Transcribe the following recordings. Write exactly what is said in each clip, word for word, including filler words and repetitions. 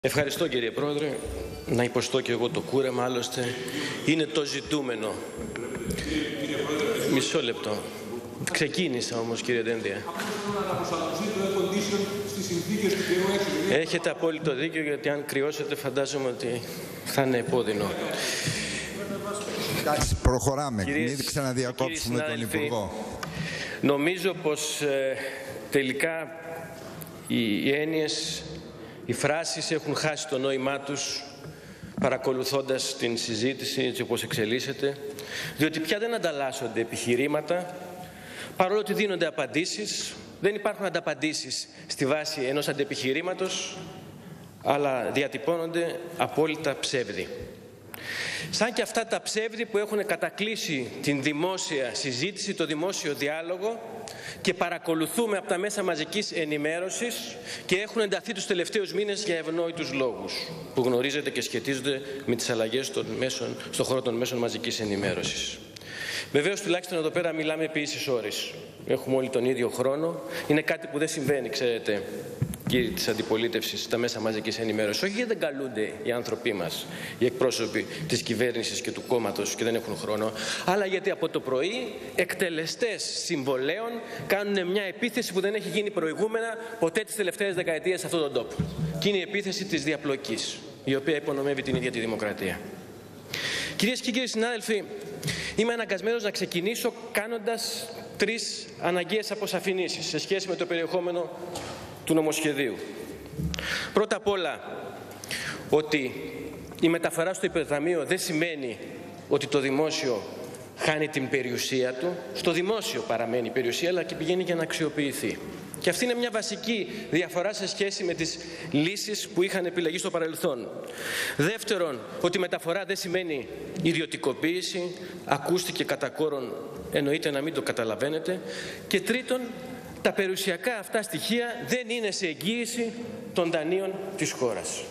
Ευχαριστώ κύριε Πρόεδρε. Να υποστώ και εγώ το κούρεμα, άλλωστε είναι το ζητούμενο. Μισό λεπτό. Ξεκίνησα όμως κύριε Δένδια. Έχετε απόλυτο δίκιο, γιατί αν κρυώσετε φαντάζομαι ότι θα είναι επώδυνο. Εντάξει, προχωράμε. Κυρίες, μην ξαναδιακόψουμε τον Υπουργό. Νομίζω πως ε, τελικά οι, οι έννοιες, οι φράσεις έχουν χάσει το νόημά τους παρακολουθώντας την συζήτηση έτσι όπως εξελίσσεται, διότι πια δεν ανταλλάσσονται επιχειρήματα, παρόλο ότι δίνονται απαντήσεις, δεν υπάρχουν ανταπαντήσεις στη βάση ενός αντεπιχειρήματος, αλλά διατυπώνονται απόλυτα ψεύδι. Σαν και αυτά τα ψεύδι που έχουν κατακλείσει την δημόσια συζήτηση, το δημόσιο διάλογο και παρακολουθούμε από τα μέσα μαζικής ενημέρωσης και έχουν ενταθεί τους τελευταίους μήνες για ευνόητους λόγους που γνωρίζετε και σχετίζονται με τις αλλαγές των μέσων, στον χώρο των μέσων μαζικής ενημέρωσης. Βεβαίως, τουλάχιστον εδώ πέρα μιλάμε επί ίσης ώρης. Έχουμε όλοι τον ίδιο χρόνο. Είναι κάτι που δεν συμβαίνει, ξέρετε, κύριοι της αντιπολίτευσης, στα μέσα μαζικής ενημέρωσης. Όχι γιατί δεν καλούνται οι άνθρωποι μας, οι εκπρόσωποι της κυβέρνησης και του κόμματος και δεν έχουν χρόνο, αλλά γιατί από το πρωί εκτελεστές συμβολέων κάνουν μια επίθεση που δεν έχει γίνει προηγούμενα ποτέ τις τελευταίες δεκαετίες σε αυτόν τον τόπο. Και είναι η επίθεση της διαπλοκής, η οποία υπονομεύει την ίδια τη δημοκρατία. Κυρίες και κύριοι συνάδελφοι, είμαι αναγκασμένος να ξεκινήσω κάνοντας τρεις αναγκαίες αποσαφηνήσεις σε σχέση με το περιεχόμενο του νομοσχεδίου. Πρώτα απ' όλα, ότι η μεταφορά στο υπερταμείο δεν σημαίνει ότι το δημόσιο χάνει την περιουσία του. Στο δημόσιο παραμένει η περιουσία, αλλά και πηγαίνει για να αξιοποιηθεί. Και αυτή είναι μια βασική διαφορά σε σχέση με τις λύσεις που είχαν επιλεγεί στο παρελθόν. Δεύτερον, ότι η μεταφορά δεν σημαίνει ιδιωτικοποίηση. Ακούστηκε κατά κόρον, εννοείται να μην το καταλαβαίνετε. Και τρίτον, τα περιουσιακά αυτά στοιχεία δεν είναι σε εγγύηση των δανείων της χώρας.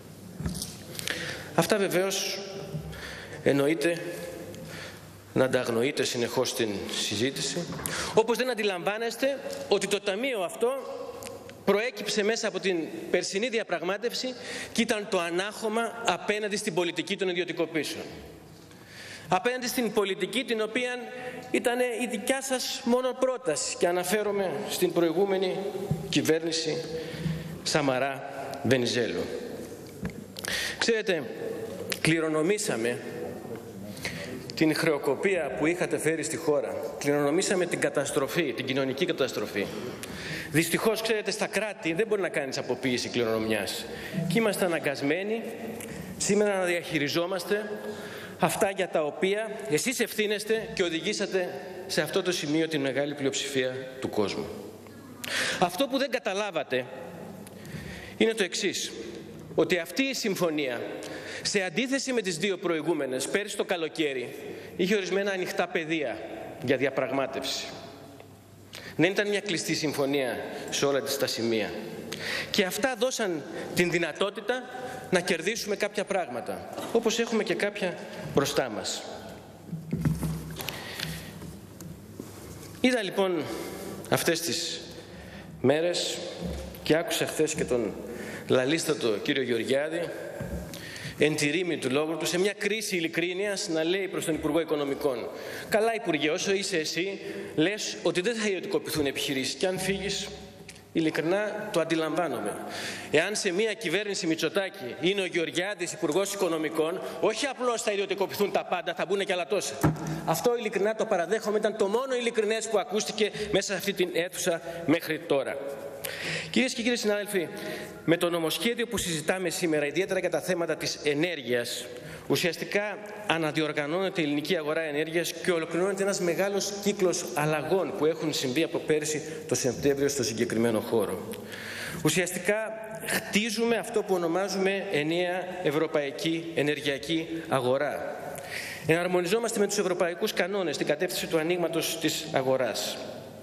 Αυτά βεβαίως εννοείται να τα αγνοείτε συνεχώς στην συζήτηση, όπως δεν αντιλαμβάνεστε ότι το ταμείο αυτό προέκυψε μέσα από την περσινή διαπραγμάτευση και ήταν το ανάχωμα απέναντι στην πολιτική των ιδιωτικοποίησεων. Απέναντι στην πολιτική την οποία ήταν η δικιά σας μόνο πρόταση, και αναφέρομαι στην προηγούμενη κυβέρνηση Σαμαρά-Βενιζέλου. Ξέρετε, κληρονομήσαμε την χρεοκοπία που είχατε φέρει στη χώρα. Κληρονομήσαμε την καταστροφή, την κοινωνική καταστροφή. Δυστυχώς, ξέρετε, στα κράτη δεν μπορεί να κάνεις αποποίηση κληρονομιάς. Και είμαστε αναγκασμένοι σήμερα να διαχειριζόμαστε αυτά για τα οποία εσείς ευθύνεστε και οδηγήσατε σε αυτό το σημείο την μεγάλη πλειοψηφία του κόσμου. Αυτό που δεν καταλάβατε είναι το εξής, ότι αυτή η συμφωνία, σε αντίθεση με τις δύο προηγούμενες, πέρυσι το καλοκαίρι, είχε ορισμένα ανοιχτά πεδία για διαπραγμάτευση. Δεν ήταν μια κλειστή συμφωνία σε όλα τις τα σημεία. Και αυτά δώσαν την δυνατότητα να κερδίσουμε κάποια πράγματα, όπως έχουμε και κάποια μπροστά μας. Είδα λοιπόν αυτές τις μέρες και άκουσα χθες και τον λαλίστατο κύριο Γεωργιάδη, εν τη ρήμη του λόγου του, σε μια κρίση ειλικρίνειας, να λέει προς τον Υπουργό Οικονομικών: καλά Υπουργέ, όσο είσαι εσύ, λες ότι δεν θα ιδιωτικοποιηθούν επιχειρήσεις, και αν φύγεις, ειλικρινά το αντιλαμβάνομαι. Εάν σε μια κυβέρνηση Μητσοτάκη είναι ο Γεωργιάδης Υπουργός Οικονομικών, όχι απλώς θα ιδιωτικοποιηθούν τα πάντα, θα μπουν και άλλα τόσα. Αυτό ειλικρινά το παραδέχομαι, ήταν το μόνο ειλικρινές που ακούστηκε μέσα σε αυτή την αίθουσα μέχρι τώρα. Κυρίες και κύριοι συνάδελφοι, με το νομοσχέδιο που συζητάμε σήμερα, ιδιαίτερα για τα θέματα της ενέργειας, ουσιαστικά αναδιοργανώνεται η ελληνική αγορά ενέργειας και ολοκληρώνεται ένας μεγάλος κύκλος αλλαγών που έχουν συμβεί από πέρσι το Σεπτέμβριο στο συγκεκριμένο χώρο. Ουσιαστικά χτίζουμε αυτό που ονομάζουμε ενιαία ευρωπαϊκή ενεργειακή αγορά. Εναρμονιζόμαστε με τους ευρωπαϊκούς κανόνες στην κατεύθυνση του ανοίγματος της αγοράς.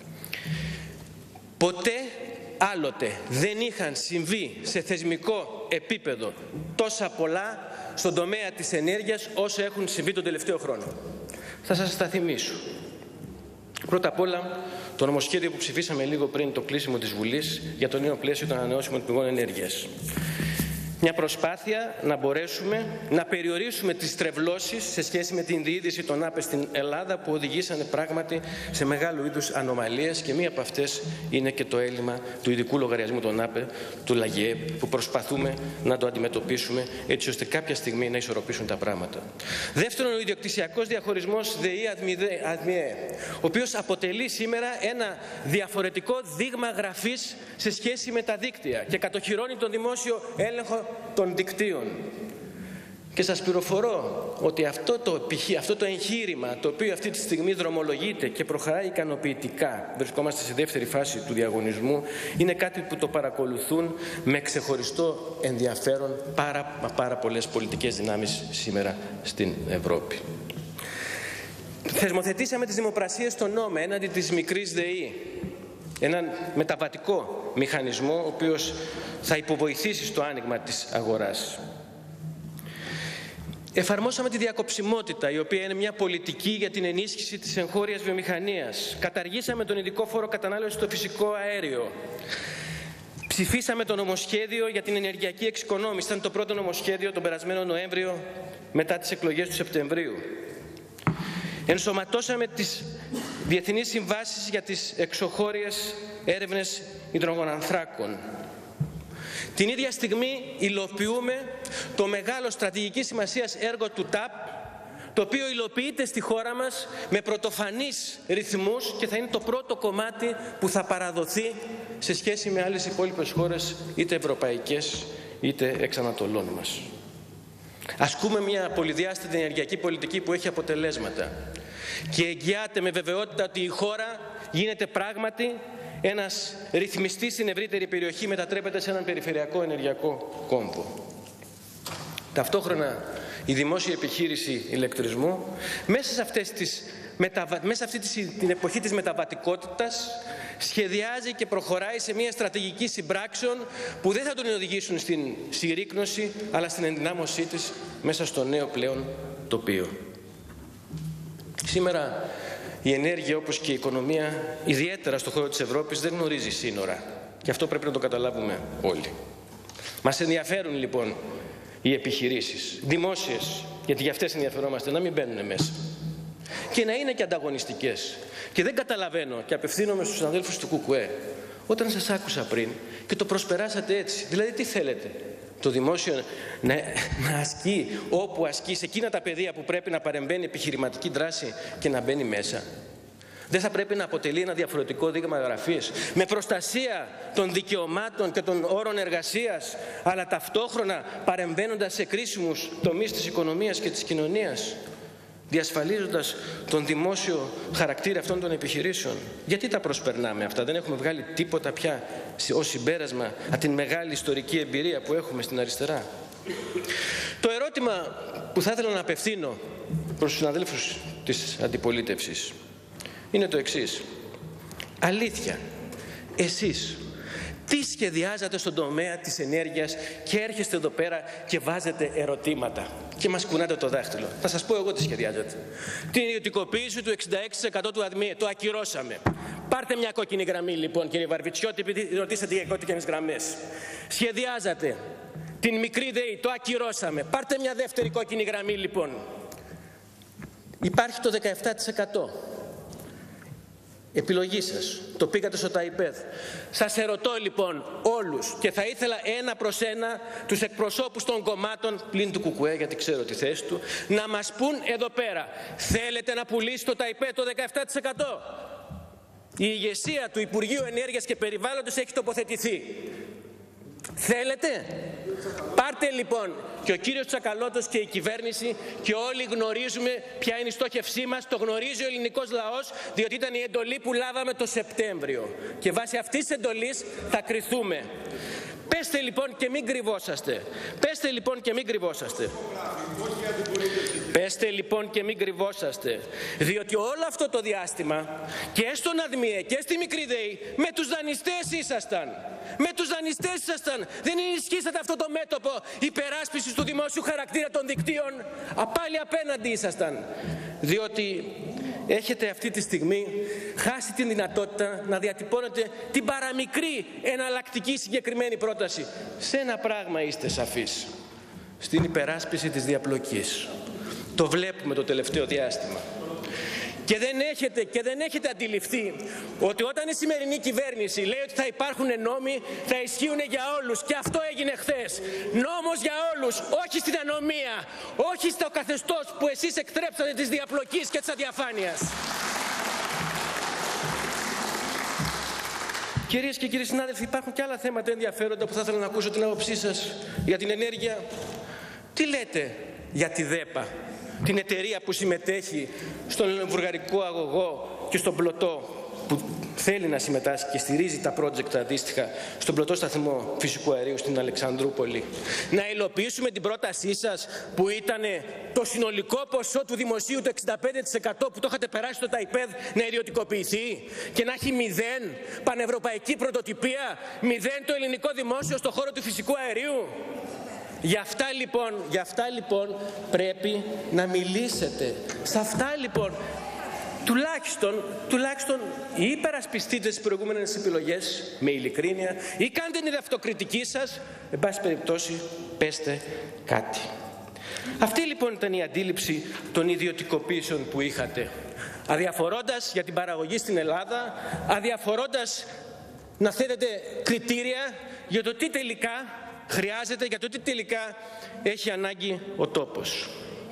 Ποτέ άλλοτε δεν είχαν συμβεί σε θεσμικό επίπεδο τόσα πολλά στον τομέα της ενέργειας όσο έχουν συμβεί τον τελευταίο χρόνο. Θα σας τα θυμίσω. Πρώτα απ' όλα, το νομοσχέδιο που ψηφίσαμε λίγο πριν το κλείσιμο της Βουλής για το νέο πλαίσιο των ανανεώσιμων πηγών ενέργειας. μια προσπάθεια να μπορέσουμε να περιορίσουμε τις τρευλώσεις σε σχέση με την διείδηση των ΑΠΕ στην Ελλάδα, που οδηγήσανε πράγματι σε μεγάλου είδους ανομαλίες, και μία από αυτές είναι και το έλλειμμα του ειδικού λογαριασμού των ΑΠΕ, του ΛΑΓΕΕΠ, που προσπαθούμε να το αντιμετωπίσουμε έτσι ώστε κάποια στιγμή να ισορροπήσουν τα πράγματα. Δεύτερον, ο ιδιοκτησιακός διαχωρισμός ΔΕΗ-ΑΔΜΙΕ, ο οποίος αποτελεί σήμερα ένα διαφορετικό δείγμα γραφής σε σχέση με τα δίκτυα και κατοχυρώνει τον δημόσιο έλεγχο των δικτύων. Και σας πληροφορώ ότι αυτό το, αυτό το εγχείρημα, το οποίο αυτή τη στιγμή δρομολογείται και προχωράει ικανοποιητικά, βρισκόμαστε στη δεύτερη φάση του διαγωνισμού, είναι κάτι που το παρακολουθούν με ξεχωριστό ενδιαφέρον πάρα, πάρα πολλές πολιτικές δυνάμεις σήμερα στην Ευρώπη. Θεσμοθετήσαμε τις δημοπρασίες στον νόμο έναντι της μικρής ΔΕΗ, έναν μεταβατικό μηχανισμό ο οποίος θα υποβοηθήσει στο άνοιγμα της αγοράς. Εφαρμόσαμε τη διακοψιμότητα, η οποία είναι μια πολιτική για την ενίσχυση της εγχώριας βιομηχανίας. Καταργήσαμε τον ειδικό φόρο κατανάλωσης στο φυσικό αέριο. Ψηφίσαμε το νομοσχέδιο για την ενεργειακή εξοικονόμηση. Ήταν το πρώτο νομοσχέδιο τον περασμένο Νοέμβριο μετά τις εκλογές του Σεπτεμβρίου. Ενσωματώσαμε τις διεθνείς συμβάσεις για τις εξωχώριες έρευνες υδρογονανθράκων. Την ίδια στιγμή υλοποιούμε το μεγάλο στρατηγικής σημασίας έργο του ΤΑΠ, το οποίο υλοποιείται στη χώρα μας με πρωτοφανείς ρυθμούς και θα είναι το πρώτο κομμάτι που θα παραδοθεί σε σχέση με άλλες υπόλοιπες χώρες, είτε ευρωπαϊκές είτε εξ Ανατολών μας. Ασκούμε μια πολυδιάστατη ενεργειακή πολιτική που έχει αποτελέσματα και εγγυάται με βεβαιότητα ότι η χώρα γίνεται πράγματι ένας ρυθμιστής στην ευρύτερη περιοχή, μετατρέπεται σε έναν περιφερειακό ενεργειακό κόμβο. Ταυτόχρονα η δημόσια επιχείρηση ηλεκτρισμού μέσα σε, αυτές τις, μέσα σε αυτή την εποχή της μεταβατικότητας σχεδιάζει και προχωράει σε μια στρατηγική συμπράξεων που δεν θα τον οδηγήσουν στην συρρίκνωση αλλά στην ενδυνάμωσή της μέσα στο νέο πλέον τοπίο. Σήμερα η ενέργεια, όπως και η οικονομία, ιδιαίτερα στον χώρο της Ευρώπης, δεν γνωρίζει σύνορα. Και αυτό πρέπει να το καταλάβουμε όλοι. Μας ενδιαφέρουν λοιπόν οι επιχειρήσεις, δημόσιες, γιατί για αυτές ενδιαφερόμαστε, να μην μπαίνουν μέσα. Και να είναι και ανταγωνιστικές. Και δεν καταλαβαίνω, και απευθύνομαι στους αδέλφους του ΚΚΕ, όταν σας άκουσα πριν και το προσπεράσατε έτσι. Δηλαδή τι θέλετε? Το δημόσιο να, να ασκεί όπου ασκεί, σε εκείνα τα πεδία που πρέπει να παρεμβαίνει επιχειρηματική δράση και να μπαίνει μέσα. Δεν θα πρέπει να αποτελεί ένα διαφορετικό δείγμα γραφής με προστασία των δικαιωμάτων και των όρων εργασίας, αλλά ταυτόχρονα παρεμβαίνοντας σε κρίσιμους τομείς της οικονομίας και της κοινωνίας, διασφαλίζοντας τον δημόσιο χαρακτήρα αυτών των επιχειρήσεων? Γιατί τα προσπερνάμε αυτά? Δεν έχουμε βγάλει τίποτα πια ως συμπέρασμα από την μεγάλη ιστορική εμπειρία που έχουμε στην αριστερά? Το ερώτημα που θα ήθελα να απευθύνω προς τους συναδέλφους της αντιπολίτευσης είναι το εξής. Αλήθεια, εσείς τι σχεδιάζατε στον τομέα της ενέργειας και έρχεστε εδώ πέρα και βάζετε ερωτήματα και μας κουνάτε το δάχτυλο? Θα σας πω εγώ τι σχεδιάζετε. Την ιδιωτικοποίηση του εξήντα έξι τοις εκατό του ΑΔΜΙΕ, το ακυρώσαμε. Πάρτε μια κόκκινη γραμμή λοιπόν, κύριε Βαρβιτσιώτη, επειδή ρωτήσατε για κόκκινες γραμμές. Σχεδιάζατε την μικρή ΔΕΗ, το ακυρώσαμε. Πάρτε μια δεύτερη κόκκινη γραμμή λοιπόν. Υπάρχει το δεκαεπτά τοις εκατό. Επιλογή σας. Το πήγατε στο ΤΑΙΠΕΔ. Σας ερωτώ λοιπόν όλους, και θα ήθελα ένα προς ένα τους εκπροσώπους των κομμάτων πλην του ΚΚΕ, γιατί ξέρω τη θέση του, να μας πούν εδώ πέρα, θέλετε να πουλήσει το ΤΑΙΠΕΔ το δεκαεπτά τοις εκατό? Η ηγεσία του Υπουργείου Ενέργειας και Περιβάλλοντος έχει τοποθετηθεί. Θέλετε? Πάρτε λοιπόν, και ο κύριος Τσακαλώτος και η κυβέρνηση, και όλοι γνωρίζουμε ποια είναι η στόχευσή μας, το γνωρίζει ο ελληνικός λαός, διότι ήταν η εντολή που λάβαμε το Σεπτέμβριο και βάσει αυτής της εντολής θα κριθούμε. Πέστε λοιπόν και μην κρυβόσαστε. Πέστε λοιπόν και μην κρυβόσαστε. Πέστε λοιπόν και μην κρυβόσαστε. Διότι όλο αυτό το διάστημα και στον ΑΔΜΙΕ και στη μικρή ΔΕΗ με τους δανειστές ήσασταν. Με τους δανειστές ήσασταν. Δεν ενισχύσατε αυτό το μέτωπο υπεράσπισης του δημόσιου χαρακτήρα των δικτύων. Πάλι απέναντι ήσασταν. Διότι έχετε αυτή τη στιγμή χάσει την δυνατότητα να διατυπώνετε την παραμικρή εναλλακτική συγκεκριμένη πρόταση. Σε ένα πράγμα είστε σαφείς. Στην υπεράσπιση της διαπλοκής. Το βλέπουμε το τελευταίο διάστημα. Και δεν έχετε, και δεν έχετε αντιληφθεί ότι όταν η σημερινή κυβέρνηση λέει ότι θα υπάρχουν νόμοι, θα ισχύουν για όλους. Και αυτό έγινε χθες. Νόμος για όλους, όχι στην ανομία, όχι στο καθεστώς που εσείς εκτρέψατε της διαπλοκής και της αδιαφάνειας. Κυρίες και κύριοι συνάδελφοι, υπάρχουν και άλλα θέματα ενδιαφέροντα που θα ήθελα να ακούσω την άποψή σας για την ενέργεια. Τι λέτε για τη ΔΕΠΑ, την εταιρεία που συμμετέχει στον βουλγαρικό αγωγό και στον πλωτό, που θέλει να συμμετάσχει και στηρίζει τα project αντίστοιχα στον πλωτό σταθμό φυσικού αερίου στην Αλεξανδρούπολη. Να υλοποιήσουμε την πρότασή σας που ήταν το συνολικό ποσό του δημοσίου, το εξήντα πέντε τοις εκατό που το είχατε περάσει στο ΤΑΙΠΕΔ, να ιδιωτικοποιηθεί και να έχει μηδέν πανευρωπαϊκή πρωτοτυπία, μηδέν το ελληνικό δημόσιο στον χώρο του φυσικού αερίου. Γι' αυτά λοιπόν, γι' αυτά λοιπόν πρέπει να μιλήσετε. Σε αυτά λοιπόν τουλάχιστον, τουλάχιστον ή υπερασπιστείτε τις προηγούμενες επιλογές με ειλικρίνεια ή κάντε την αυτοκριτική σας, εν πάση περιπτώσει πέστε κάτι. Αυτή λοιπόν ήταν η αντίληψη των ιδιωτικοποίησεων που είχατε. Αδιαφορώντας για την παραγωγή στην Ελλάδα, αδιαφορώντας να θέτετε κριτήρια για το τι τελικά χρειάζεται, για το τι τελικά έχει ανάγκη ο τόπος.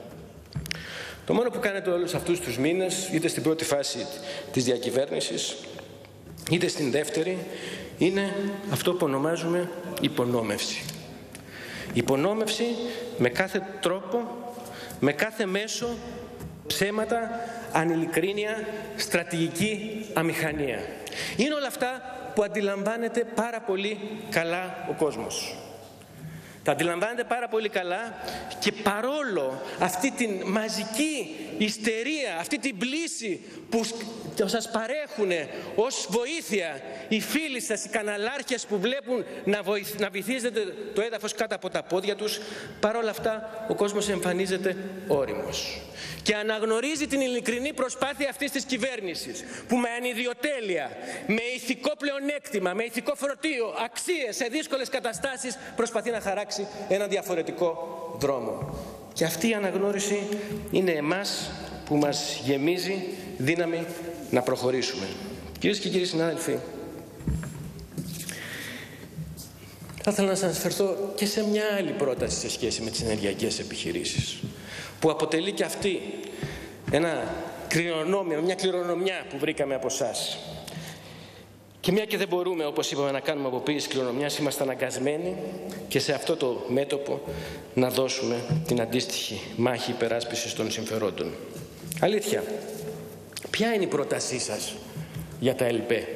Το μόνο που κάνετε όλους αυτούς τους μήνες, είτε στην πρώτη φάση της διακυβέρνησης, είτε στην δεύτερη, είναι αυτό που ονομάζουμε υπονόμευση. Υπονόμευση με κάθε τρόπο, με κάθε μέσο, ψέματα, ανειλικρίνεια, στρατηγική αμηχανία. Είναι όλα αυτά που αντιλαμβάνεται πάρα πολύ καλά ο κόσμος. Τα αντιλαμβάνεται πάρα πολύ καλά και παρόλο αυτή την μαζική ιστερία, αυτή την πλήση που σας παρέχουν ως βοήθεια οι φίλοι σας, οι καναλάρχες που βλέπουν να, βοηθ, να βυθίζεται το έδαφος κάτω από τα πόδια τους, παρόλα αυτά ο κόσμος εμφανίζεται ώριμος. Και αναγνωρίζει την ειλικρινή προσπάθεια αυτής της κυβέρνησης που με ανιδιοτέλεια, με ηθικό πλεονέκτημα, με ηθικό φορτίο, αξίες σε δύσκολες καταστάσεις προσπαθεί να χαράξει ένα διαφορετικό δρόμο. Και αυτή η αναγνώριση είναι εμάς που μας γεμίζει δύναμη να προχωρήσουμε. Κυρίες και κύριοι συνάδελφοι, θα ήθελα να σας αναφερθώ και σε μια άλλη πρόταση σε σχέση με τις ενεργειακές επιχειρήσεις, που αποτελεί και αυτή ένα κληρονόμιο, μια κληρονομιά που βρήκαμε από εσάς. Και μια και δεν μπορούμε, όπως είπαμε, να κάνουμε αποποίηση κληρονομιάς, είμαστε αναγκασμένοι και σε αυτό το μέτωπο να δώσουμε την αντίστοιχη μάχη υπεράσπισης των συμφερόντων. Αλήθεια, ποια είναι η πρότασή σας για τα ΕΛΠΕ?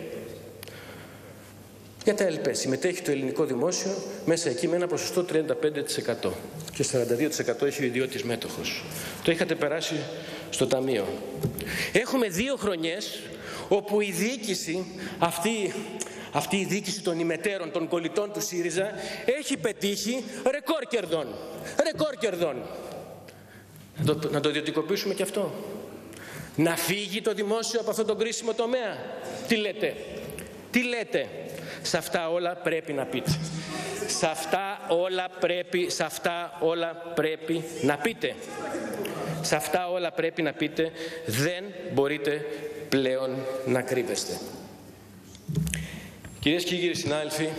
Για τα ΕΛΠΕ συμμετέχει το ελληνικό δημόσιο μέσα εκεί με ένα ποσοστό τριάντα πέντε τοις εκατό και σαράντα δύο τοις εκατό έχει ο ιδιώτης μέτοχος. Το είχατε περάσει στο ταμείο. Έχουμε δύο χρονιές όπου η διοίκηση, αυτή, αυτή η διοίκηση των ημετέρων, των κολλητών του ΣΥΡΙΖΑ, έχει πετύχει ρεκόρ κερδών. Ρεκόρ κερδών. Να το, να το ιδιωτικοποιήσουμε και αυτό. Να φύγει το δημόσιο από αυτόν τον κρίσιμο τομέα. Τι λέτε? Τι λέτε? Σε αυτά όλα πρέπει να πείτε. Σε αυτά όλα πρέπει, σε αυτά όλα πρέπει να πείτε. Σε αυτά όλα πρέπει να πείτε. Δεν μπορείτε πλέον να κρύβεστε. Κυρίες και κύριοι συνάδελφοι,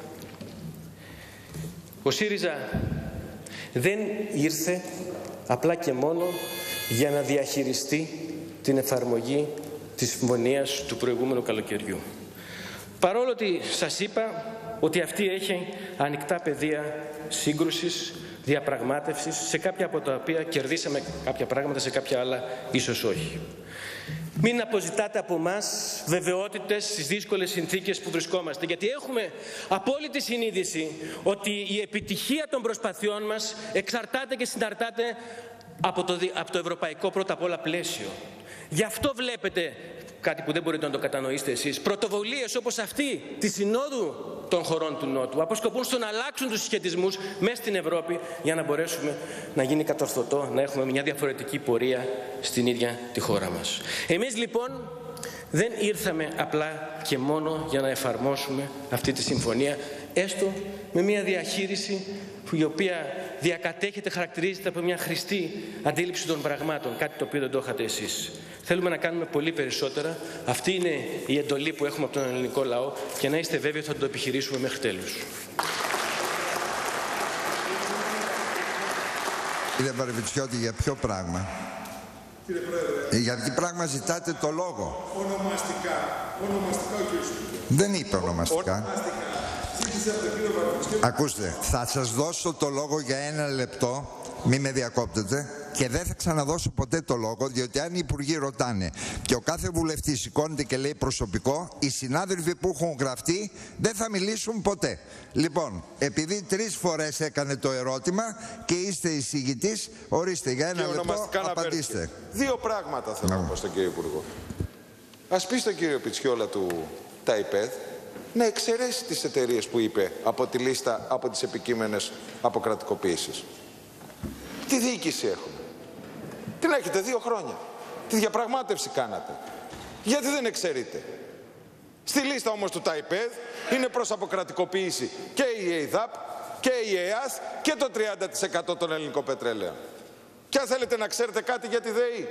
ο ΣΥΡΙΖΑ δεν ήρθε απλά και μόνο για να διαχειριστεί την εφαρμογή της συμφωνίας του προηγούμενου καλοκαιριού. Παρόλο ότι σας είπα ότι αυτή έχει ανοιχτά πεδία σύγκρουσης, διαπραγμάτευσης, σε κάποια από τα οποία κερδίσαμε κάποια πράγματα, σε κάποια άλλα ίσως όχι. Μην αποζητάτε από εμάς βεβαιότητες στις δύσκολες συνθήκες που βρισκόμαστε, γιατί έχουμε απόλυτη συνείδηση ότι η επιτυχία των προσπαθειών μας εξαρτάται και συναρτάται από το, από το ευρωπαϊκό πρώτα απ' όλα πλαίσιο. Γι' αυτό βλέπετε κάτι που δεν μπορείτε να το κατανοήσετε εσείς, πρωτοβουλίες όπως αυτή της Συνόδου των χωρών του Νότου αποσκοπούν στο να αλλάξουν τους συσχετισμούς μέσα στην Ευρώπη για να μπορέσουμε να γίνει κατορθωτό, να έχουμε μια διαφορετική πορεία στην ίδια τη χώρα μας. Εμείς λοιπόν δεν ήρθαμε απλά και μόνο για να εφαρμόσουμε αυτή τη συμφωνία, έστω με μια διαχείριση η οποία διακατέχεται, χαρακτηρίζεται από μια χρηστή αντίληψη των πραγμάτων, κάτι το οποίο δεν το είχατε εσείς. Θέλουμε να κάνουμε πολύ περισσότερα. Αυτή είναι η εντολή που έχουμε από τον ελληνικό λαό και να είστε βέβαιοι ότι θα το επιχειρήσουμε μέχρι τέλους. Κύριε Βαρβιτσιώτη, για ποιο πράγμα? Κύριε Πρόεδρε. Για τι πράγμα ζητάτε το λόγο? Ονομαστικά. Ονομαστικά ο κύριος Σπίρος. Δεν είπε ονομαστικά. Ονομαστικά. Ζήτησε από τον κύριο Βαρβιτσιώτη. Ακούστε, θα σας δώσω το λόγο για ένα λεπτό, μη με διακόπτετε, και δεν θα ξαναδώσω ποτέ το λόγο, διότι αν οι υπουργοί ρωτάνε και ο κάθε βουλευτής σηκώνεται και λέει προσωπικό, οι συνάδελφοι που έχουν γραφτεί δεν θα μιλήσουν ποτέ. Λοιπόν, επειδή τρεις φορές έκανε το ερώτημα και είστε εισηγητής, ορίστε για ένα λεπτό απαντήστε. Δύο πράγματα θέλω να πω στον κύριο Υπουργό. Ας πει στον κύριο Πιτσιόλα του ΤΑΙΠΕΔ να εξαιρέσει τις εταιρείες που είπε από τη λίστα από τις επικείμενες αποκρατικοποίησεις. Τι διοίκηση έχουν? Την έχετε δύο χρόνια. Τη διαπραγμάτευση κάνατε. Γιατί δεν εξαιρείτε? Στη λίστα όμως του ΤΑΙΠΕΔ είναι προς αποκρατικοποίηση και η ΕΙΔΑΠ και η ΕΑΘ και το τριάντα τοις εκατό των ελληνικών πετρέλαιων. Και αν θέλετε να ξέρετε κάτι για τη ΔΕΗ,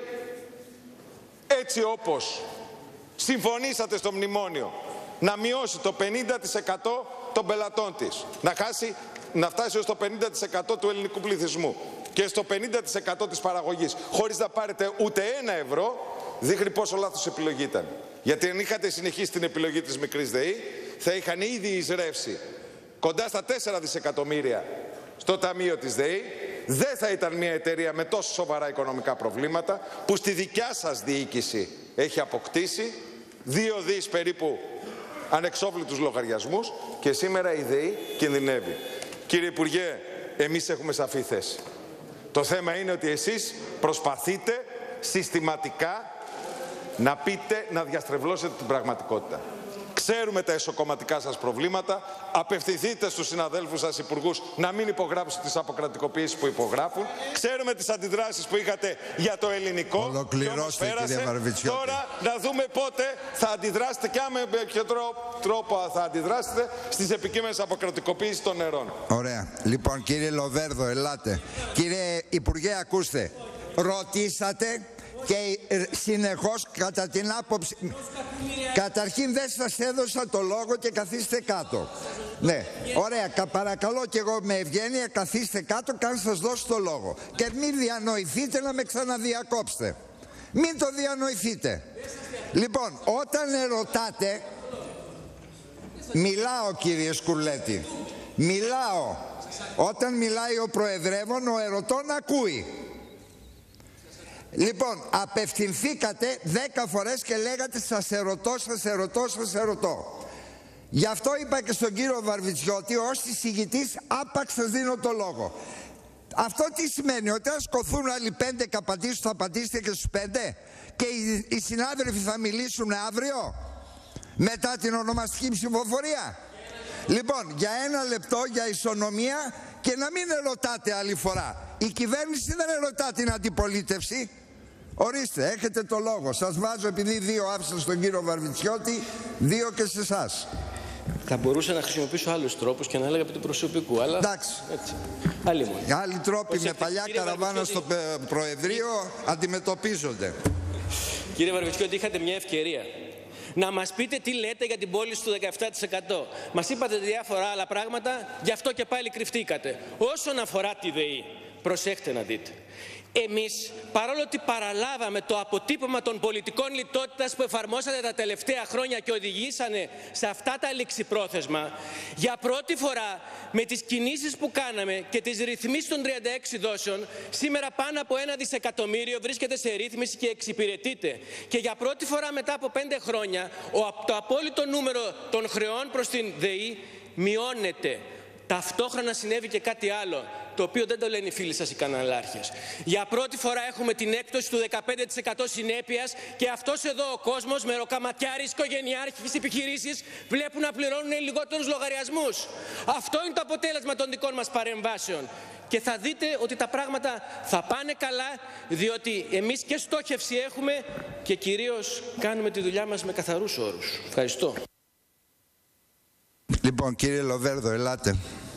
έτσι όπως συμφωνήσατε στο μνημόνιο να μειώσει το πενήντα τοις εκατό των πελατών της, να, χάσει, να φτάσει ως το πενήντα τοις εκατό του ελληνικού πληθυσμού και στο πενήντα τοις εκατό της παραγωγής, χωρίς να πάρετε ούτε ένα ευρώ, δείχνει πόσο λάθος επιλογή ήταν. Γιατί αν είχατε συνεχίσει την επιλογή της μικρής ΔΕΗ, θα είχαν ήδη εισρεύσει κοντά στα τέσσερα δισεκατομμύρια στο ταμείο της ΔΕΗ. Δεν θα ήταν μια εταιρεία με τόσο σοβαρά οικονομικά προβλήματα, που στη δικιά σας διοίκηση έχει αποκτήσει δύο δις περίπου ανεξόφλητους λογαριασμούς, και σήμερα η ΔΕΗ κινδυνεύει. Κύριε Υπουργέ, εμείς έχουμε σαφή θέση. Το θέμα είναι ότι εσείς προσπαθείτε συστηματικά να πείτε, να διαστρεβλώσετε την πραγματικότητα. Ξέρουμε τα εσωκομματικά σας προβλήματα. Απευθυνθείτε στους συναδέλφους σας υπουργούς να μην υπογράψουν τις αποκρατικοποίησεις που υπογράφουν. Ξέρουμε τις αντιδράσεις που είχατε για το ελληνικό. Ολοκληρώστε, κύριε Βαρβιτσιώτη. Τώρα να δούμε πότε θα αντιδράσετε και με ποιο τρόπο θα αντιδράσετε στις επικείμενες αποκρατικοποίησεις των νερών. Ωραία. Λοιπόν, κύριε Λοβέρδο, ελάτε. Κύριε Υπουργέ, ακούστε. Ρωτήσατε και συνεχώς κατά την άποψη... Καταρχήν δεν σας έδωσα το λόγο και καθίστε κάτω. Ναι, ωραία, παρακαλώ και εγώ με ευγένεια καθίστε κάτω και αν σας δώσω το λόγο. Και μην διανοηθείτε να με ξαναδιακόψετε. Μην το διανοηθείτε. Λοιπόν, όταν ερωτάτε... Μιλάω, κύριε Σκουρλέτη. Μιλάω. Όταν μιλάει ο Προεδρεύων, ο ερωτών ακούει. Λοιπόν, απευθυνθήκατε δέκα φορές και λέγατε σας ερωτώ, σας ερωτώ, σας ερωτώ. Γι' αυτό είπα και στον κύριο Βαρβιτσιώτη, ως εισηγητής άπαξ σας δίνω το λόγο. Αυτό τι σημαίνει? Ότι αν σκοθούν άλλοι πέντε και απαντήσουν, θα απαντήσετε και στους πέντε? Και οι, οι συνάδελφοι θα μιλήσουν αύριο μετά την ονομαστική ψηφοφορία? Λοιπόν, για ένα λεπτό για ισονομία και να μην ερωτάτε άλλη φορά. Η κυβέρνηση δεν ερωτά την αντιπολίτευση. Ορίστε, έχετε το λόγο. Σας βάζω, επειδή δύο άφησα στον κύριο Βαρβιτσιώτη, δύο και σε εσάς. Θα μπορούσα να χρησιμοποιήσω άλλους τρόπους και να έλεγα επί του προσωπικού, αλλά... Εντάξει. Έτσι. Άλλοι μόνο. Άλλοι τρόποι με παλιά καραβάνα στο Προεδρείο αντιμετωπίζονται. Κύριε Βαρβιτσιώτη, είχατε μια ευκαιρία να μας πείτε τι λέτε για την πώληση του δεκαεπτά τοις εκατό. Μας είπατε διάφορα άλλα πράγματα, γι' αυτό και πάλι κρυφτήκατε. Όσον αφορά τη ΔΕΗ, προσέχτε να δείτε. Εμείς, παρόλο ότι παραλάβαμε το αποτύπωμα των πολιτικών λιτότητας που εφαρμόσατε τα τελευταία χρόνια και οδηγήσανε σε αυτά τα ληξιπρόθεσμα, για πρώτη φορά με τις κινήσεις που κάναμε και τις ρυθμίσεις των τριάντα έξι δόσεων, σήμερα πάνω από ένα δισεκατομμύριο βρίσκεται σε ρύθμιση και εξυπηρετείται. Και για πρώτη φορά μετά από πέντε χρόνια, το απόλυτο νούμερο των χρεών προς την ΔΕΗ μειώνεται. Ταυτόχρονα συνέβη και κάτι άλλο. το οποίο δεν το λένε οι φίλοι σας οι καναλάρχες. Για πρώτη φορά έχουμε την έκπτωση του δεκαπέντε τοις εκατό συνέπειας και αυτός εδώ ο κόσμος, μεροκαματιάρης, οικογενειάρχες, επιχειρήσεις, βλέπουν να πληρώνουν λιγότερους λογαριασμούς. Αυτό είναι το αποτέλεσμα των δικών μας παρεμβάσεων. Και θα δείτε ότι τα πράγματα θα πάνε καλά, διότι εμείς και στόχευση έχουμε και κυρίως κάνουμε τη δουλειά μας με καθαρούς όρους. Ευχαριστώ. Λοιπόν, κύριε Λοβέρδο, ελάτε.